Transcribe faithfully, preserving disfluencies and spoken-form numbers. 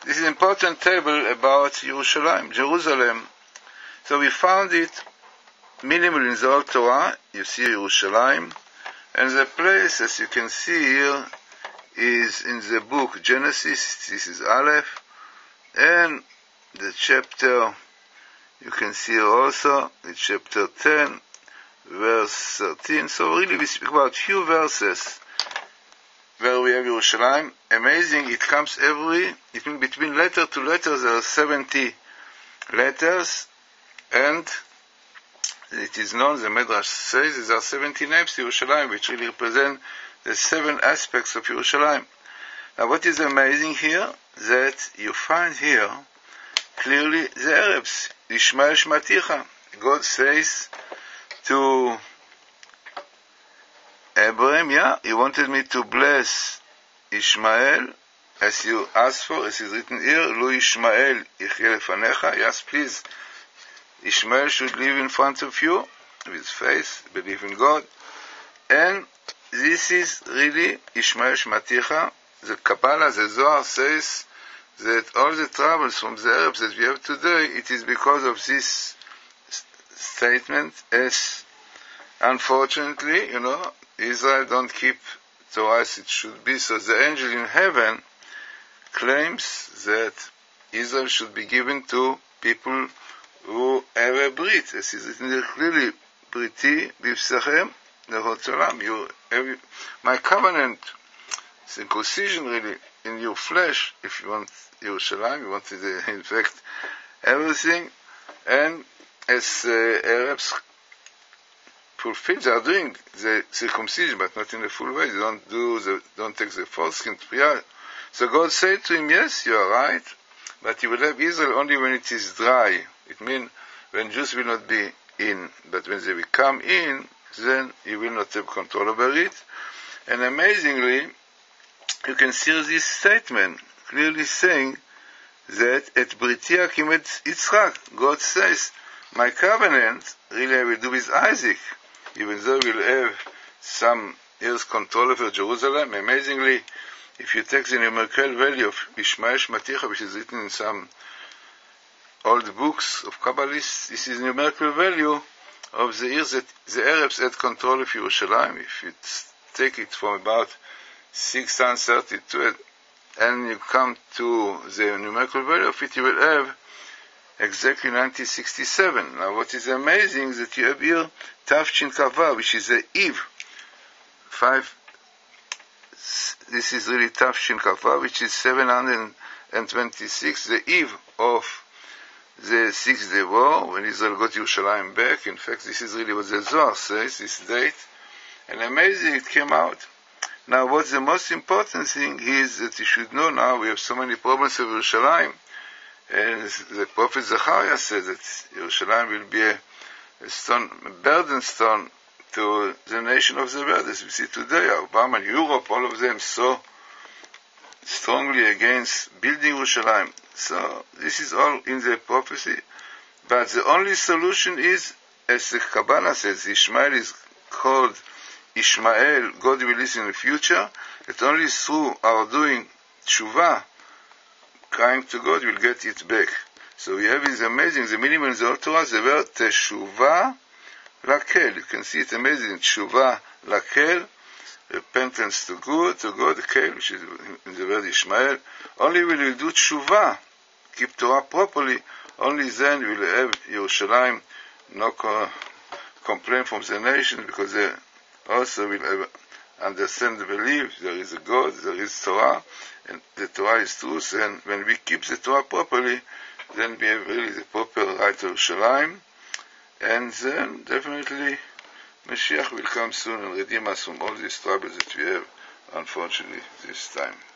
this is an important table about Yerushalayim, Jerusalem. So we found it minimal in the Old Torah. You see Yerushalayim, and the place, as you can see here, is in the book Genesis. This is Aleph, and the chapter you can see here also, it's chapter ten, verse thirteen. So really we speak about few verses where we have Yerushalayim. Amazing, it comes every, it means between letter to letter there are seventy letters, and it is known, the Medrash says, there are seventy names to Yerushalayim, which really represent the seven aspects of Yerushalayim. Now what is amazing here, that you find here clearly the Arabs, Ishmael Shmaticha. God says to Abraham, yeah, he wanted me to bless Ishmael, as you asked for, as is written here, Lo Ishmael Yichyeh Lefanecha. Yes, please, Ishmael should live in front of you, with faith, believe in God. And this is really Ishmael Shmaticha. The Kabbalah, the Zohar says that all the troubles from the Arabs that we have today, it is because of this statement, as unfortunately, you know, Israel don't keep Torah as it should be. So the angel in heaven claims that Israel should be given to people who have a brit, as is written there clearly, Briti b'Yisachem le'Rotzolam. You have my covenant, circumcision really, in your flesh, if you want Yerushalayim, you want to uh, infect everything. And as uh, Arabs fulfill, they are doing the circumcision, but not in a full way. They don't do the, don't take the foreskin. So God said to him, yes, you are right, but you will have Israel only when it is dry. It means when Jews will not be in, but when they will come in, then you will not have control over it. And amazingly, you can see this statement clearly saying that at Briti Akim et Yitzchak, God says, my covenant really I will do with Isaac, even though we'll have some years control over Jerusalem. Amazingly, if you take the numerical value of Ishmael Shmaticha, which is written in some old books of Kabbalists, this is the numerical value of the years that the Arabs had control of Yerushalayim. If you take it from about six hundred thirty-two and you come to the numerical value of it, you will have exactly nineteen sixty-seven. Now what is amazing is that you have here Tafshin Kavav, which is the Eve. Five, this is really Tafshin Kavav, which is seven hundred twenty-six, the eve of the Six Day War, when Israel got Yerushalayim back. In fact, this is really what the Zohar says, this date. And amazing, it came out. Now, what's the most important thing is that you should know now, we have so many problems with Yerushalayim. And the prophet Zechariah said that Yerushalayim will be a, a stone, a burden stone to the nation of the world. As we see today, Obama and Europe, all of them so strongly against building Yerushalayim. So this is all in the prophecy. But the only solution is, as the Kabbalah says, Ishmael is called Ishmael, God will listen in the future, that only through our doing tshuva, crying to God, we'll get it back. So we have this amazing, the minimum in the Old Torah, the word teshuva lakel. You can see it amazing, tshuva lakel, repentance to good, to God, kel, which is in the word Ishmael. Only will we do tshuva, keep Torah properly, only then we'll have Yerushalayim, no co- complaint from the nation, because they also will have understand and believe there is a God, there is Torah, and the Torah is truth, and when we keep the Torah properly, then we have really the proper right to Yerushalayim, and then definitely Mashiach will come soon and redeem us from all these troubles that we have, unfortunately, this time.